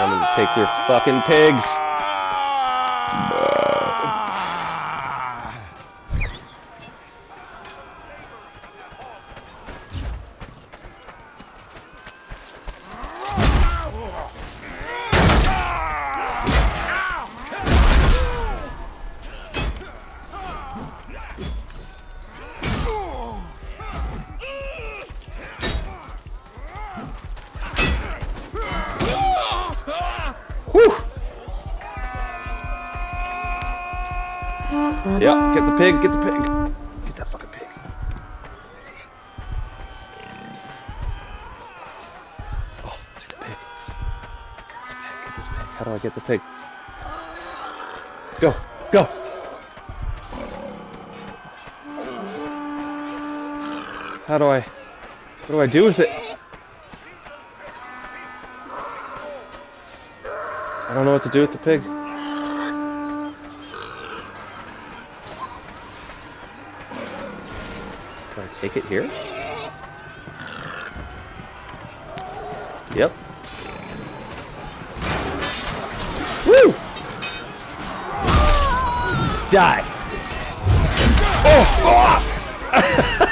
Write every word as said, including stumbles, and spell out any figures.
coming to take your fucking pigs. Yeah, get the pig, get the pig. Get that fucking pig. Oh, take the pig. Get this pig, get this pig. How do I get the pig? Go, go! How do I... What do I do with it? I don't know what to do with the pig. Can I take it here? Yep. Woo! Die! Oh! Oh!